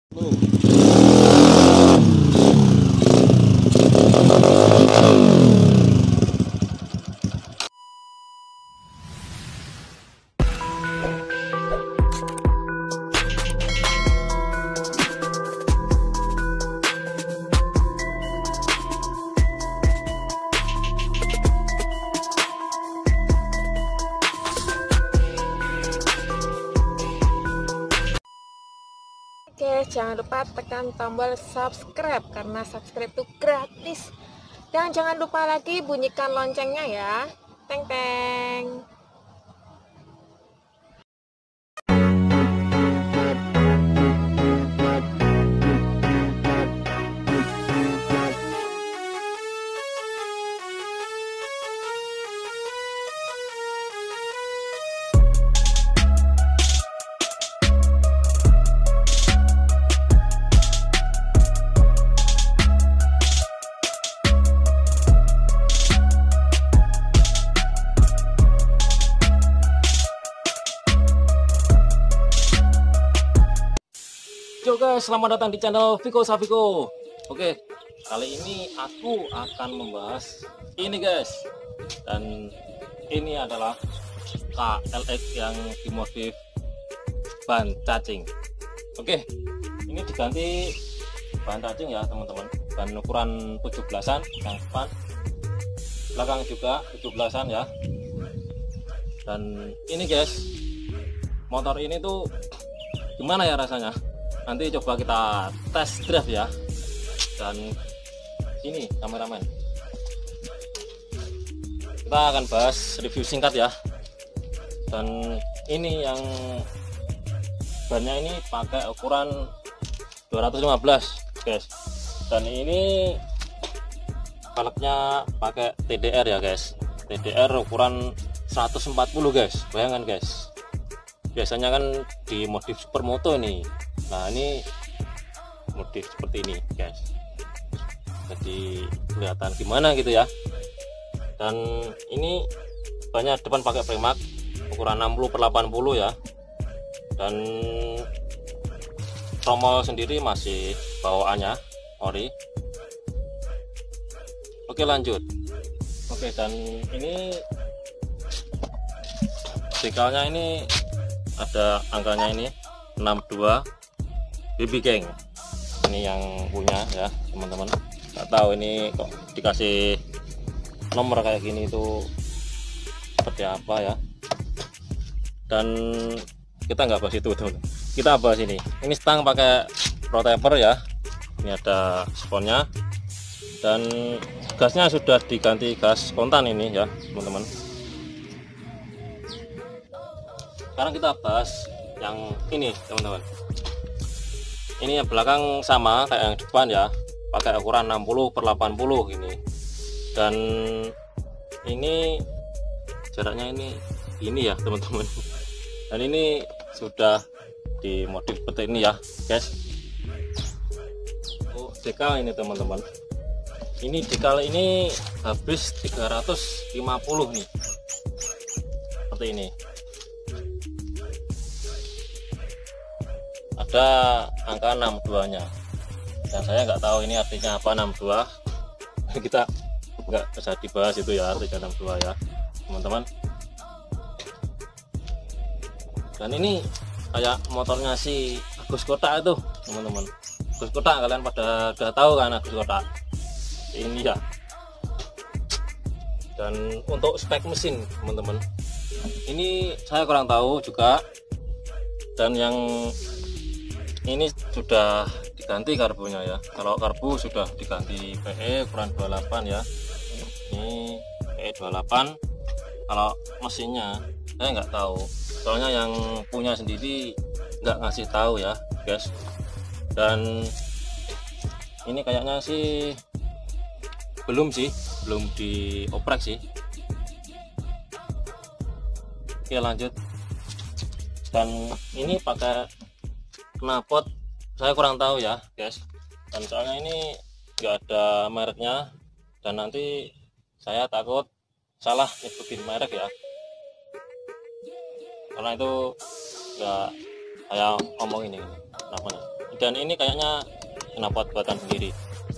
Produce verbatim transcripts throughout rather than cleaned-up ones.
Oke, jangan lupa tekan tombol subscribe karena subscribe itu gratis. Dan jangan lupa lagi bunyikan loncengnya ya. Teng teng. Yo guys, selamat datang di channel Viko Saviko. Oke, kali ini aku akan membahas ini guys. Dan ini adalah K L X yang dimodif ban cacing. Oke, ini diganti ban cacing ya teman-teman. Ban ukuran tujuh belasan yang depan, belakang juga tujuh belasan ya. Dan ini guys, motor ini tuh gimana ya rasanya? Nanti coba kita test drive ya. Dan ini kameramen, kita akan bahas review singkat ya. Dan ini yang bannya ini pakai ukuran dua ratus lima belas guys. Dan ini velgnya pakai T D R ya guys. T D R ukuran seratus empat puluh guys. Bayangkan guys, biasanya kan di modif supermoto ini. Nah ini modif seperti ini guys, jadi kelihatan gimana gitu ya. Dan ini banyak depan pakai Premax ukuran enam puluh per delapan puluh ya. Dan tromol sendiri masih bawaannya ori. Oke lanjut. Oke, dan ini dekalnya ini ada angkanya ini enam dua B B Gang. Ini yang punya ya teman-teman. Nggak tahu ini kok dikasih nomor kayak gini itu seperti apa ya. Dan kita nggak bahas itu teman-teman. Kita bahas ini. Ini stang pakai rotator ya. Ini ada sponnya. Dan gasnya sudah diganti gas kontan ini ya teman-teman. Sekarang kita bahas yang ini teman-teman. Ini yang belakang sama kayak yang depan ya, pakai ukuran enam puluh per delapan puluh ini. Dan ini jaraknya ini ini ya teman-teman. Dan ini sudah dimodif seperti ini ya guys. Oh, dekal ini teman-teman. Ini dekal ini habis tiga ratus lima puluh nih. Seperti ini. Ada angka enam dua nya, dan saya nggak tahu ini artinya apa enam dua. Kita nggak bisa dibahas itu ya artinya enam dua ya teman-teman. Dan ini kayak motornya si Agus Kotak itu teman-teman. Agus Kotak, kalian pada udah tahu kan Agus Kotak ini ya. Dan untuk spek mesin teman-teman, ini saya kurang tahu juga. Dan yang ini sudah diganti karbunya ya. Kalau karbu sudah diganti P E ukuran dua puluh delapan ya. Ini P E dua puluh delapan. Kalau mesinnya saya nggak tahu, soalnya yang punya sendiri nggak ngasih tahu ya guys. Dan ini kayaknya sih belum sih belum dioprek sih. Oke lanjut. Dan ini pakai knalpot, saya kurang tahu ya guys. Dan soalnya ini nggak ada mereknya, dan nanti saya takut salah nyebutin merek ya, karena itu nggak saya ngomong ini namanya. dan ini kayaknya knalpot buatan sendiri.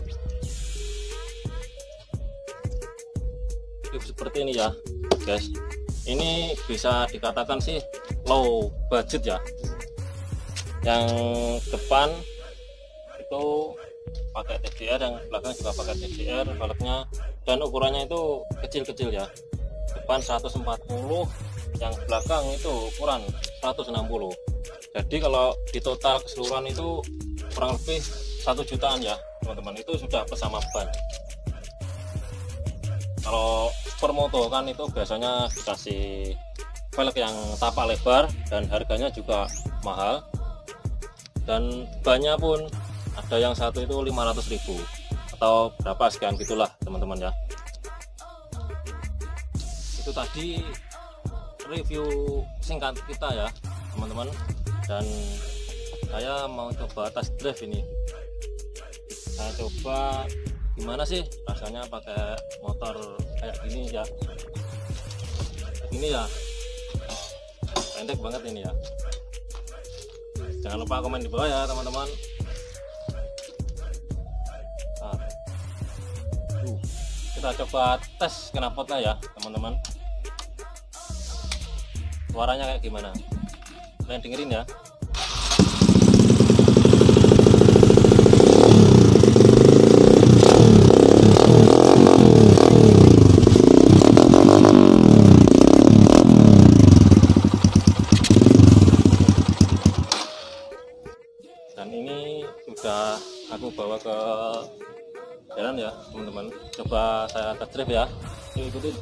Seperti ini ya guys, ini bisa dikatakan sih low budget ya. Yang depan itu pakai T D R, yang belakang juga pakai T D R velgnya, dan ukurannya itu kecil-kecil ya. Depan seratus empat puluh, yang belakang itu ukuran seratus enam puluh. Jadi kalau di total keseluruhan itu kurang lebih satu jutaan ya teman-teman, itu sudah bersama ban. Kalau supermoto kan itu biasanya dikasih velg yang tapak lebar dan harganya juga mahal, dan bannya pun ada yang satu itu lima ratus ribu atau berapa sekian gitulah teman-teman ya. Itu tadi review singkat kita ya teman-teman, dan saya mau coba test drive ini. Saya coba gimana sih rasanya pakai motor kayak gini ya. Ini ya pendek banget ini ya. Jangan lupa komen di bawah ya teman-teman. Nah, uh, kita coba tes knalpotnya ya teman-teman. Suaranya kayak gimana? Kalian dengerin ya. Dan ini sudah aku bawa ke jalan ya teman-teman. Coba saya test drive ya. Yuk ikutin.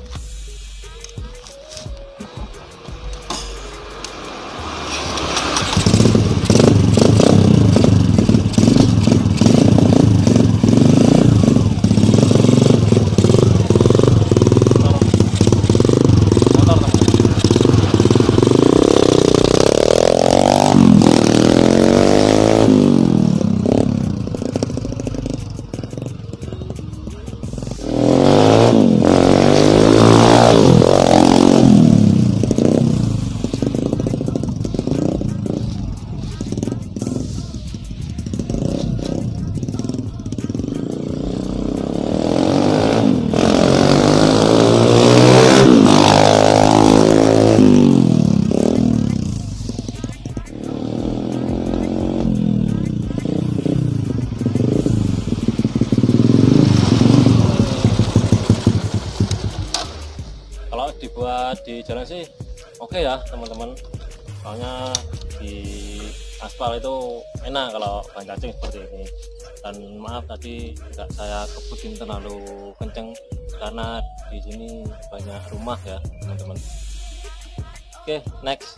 Dibuat di jalan sih oke okay ya teman-teman, soalnya di aspal itu enak kalau ban cacing seperti ini. Dan maaf tadi tidak saya kebutin terlalu kenceng karena di sini banyak rumah ya teman-teman. Oke okay, next.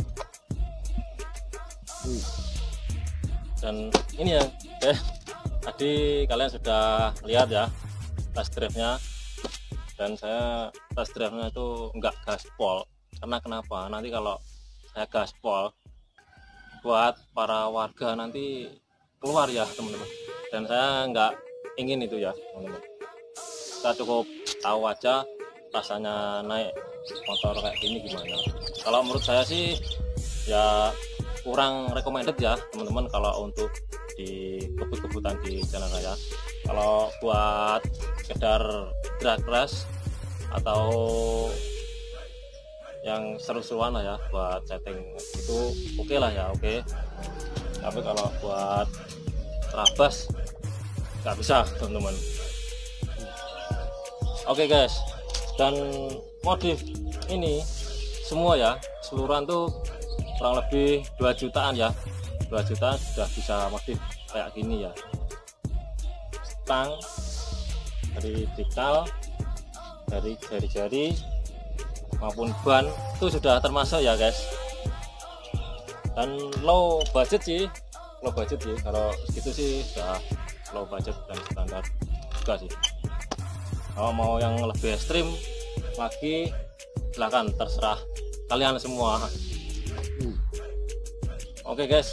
Dan ini ya eh tadi kalian sudah lihat ya test drive-nya, dan saya test drive-nya itu enggak gaspol. Karena kenapa? Nanti kalau saya gaspol buat para warga nanti keluar ya teman-teman, dan saya enggak ingin itu ya teman-teman. Kita cukup tahu aja rasanya naik motor kayak gini gimana. Kalau menurut saya sih ya kurang recommended ya teman-teman kalau untuk di kebut-kebutan di jalan raya. Kalau buat sekedar drag race atau yang seru-seruan lah ya buat setting itu oke okay lah ya, oke okay. Tapi kalau buat terabas nggak bisa teman-teman. Oke okay guys, dan modif ini semua ya keseluruhan tuh kurang lebih dua jutaan ya, dua jutaan sudah bisa modif kayak gini ya. Stang dari dekal, dari jari-jari maupun ban itu sudah termasuk ya guys. Dan low budget sih, low budget sih kalau segitu sih sudah low budget dan standar juga sih. Kalau mau yang lebih ekstrim lagi silahkan, terserah kalian semua. hmm. Oke guys,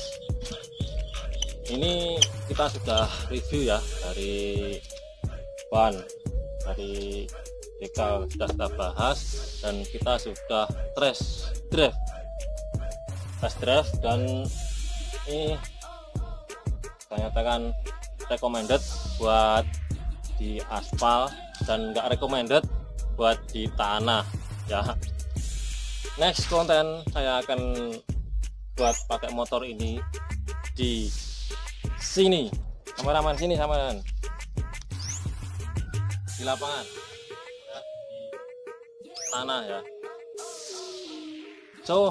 ini kita sudah review ya dari ban, dari dekal sudah kita bahas, dan kita sudah test drive test drive dan ini ternyata kan recommended buat di aspal dan nggak recommended buat di tanah ya. Next konten saya akan buat pakai motor ini di sini, kameraman sini sama di lapangan ya, di tanah ya. So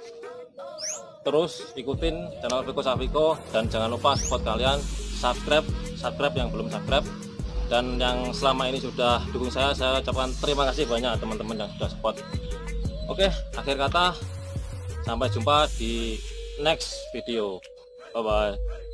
terus ikutin channel Viko Saviko dan jangan lupa support kalian, subscribe subscribe yang belum subscribe, dan yang selama ini sudah dukung saya, saya ucapkan terima kasih banyak teman-teman yang sudah support. Oke, akhir kata sampai jumpa di next video. Bye bye.